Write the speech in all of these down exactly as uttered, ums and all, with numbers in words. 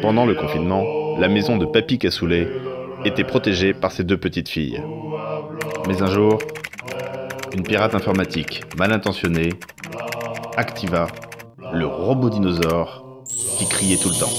Pendant le confinement, la maison de Papy Cassoulet était protégée par ses deux petites filles. Mais un jour, une pirate informatique mal intentionnée activa le robot dinosaure qui criait tout le temps.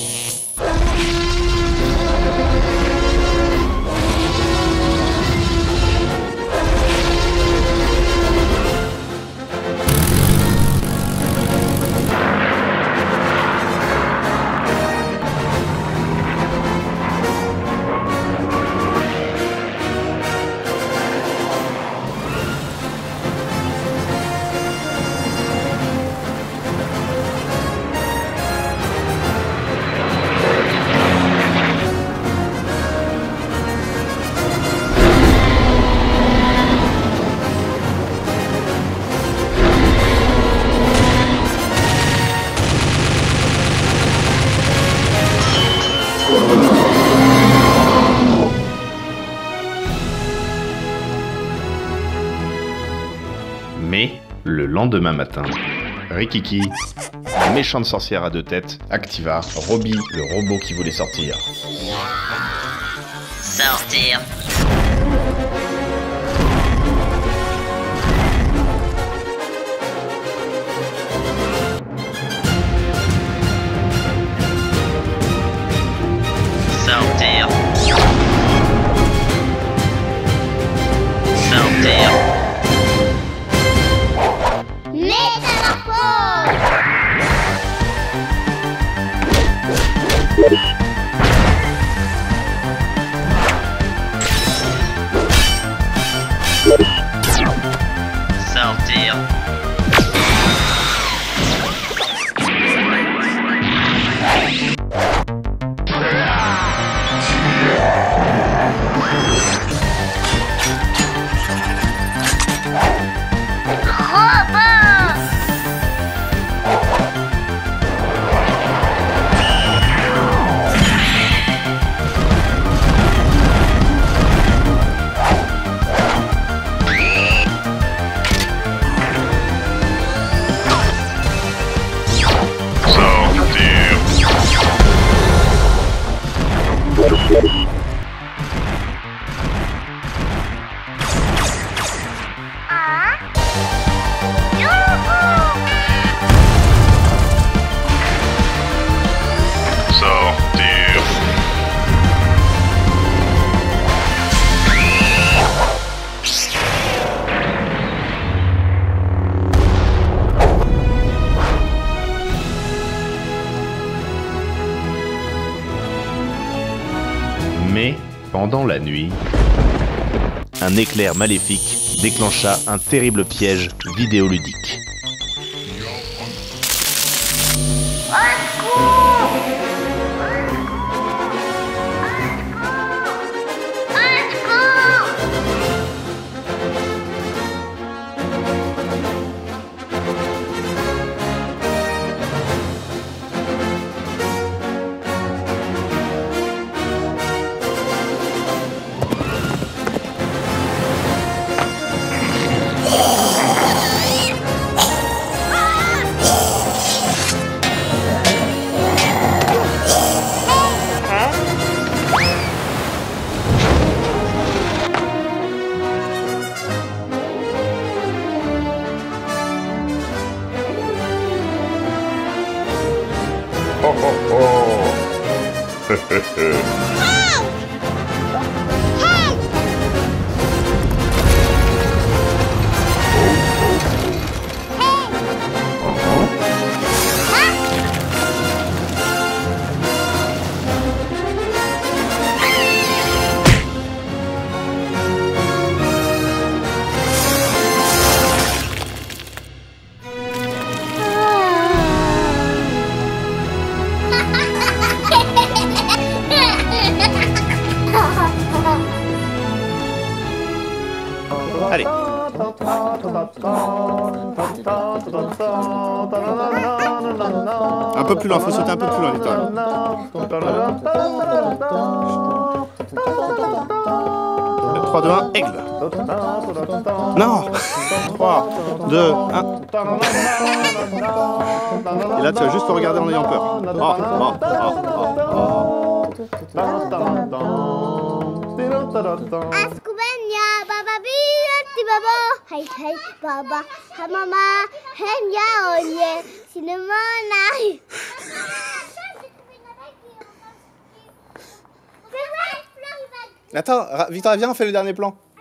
Mais, le lendemain matin, Rikiki, la méchante sorcière à deux têtes, activa Robbie, le robot qui voulait sortir. Sortir. Sortir. Sortir. Sortir. Mais, pendant la nuit, un éclair maléfique déclencha un terrible piège vidéoludique. Oh oh oh! Allez. Un peu plus loin, faut sauter un peu plus loin, Little. trois, deux, un, aigle. Non. trois, deux, un. Et là, tu vas juste le regarder en ayant peur. Oh, oh, oh, Ascubenya, baba biati baba, hey hey baba, ha mama, henya onye, cinéma nai. Attends, Victoria, viens, on fait le dernier plan.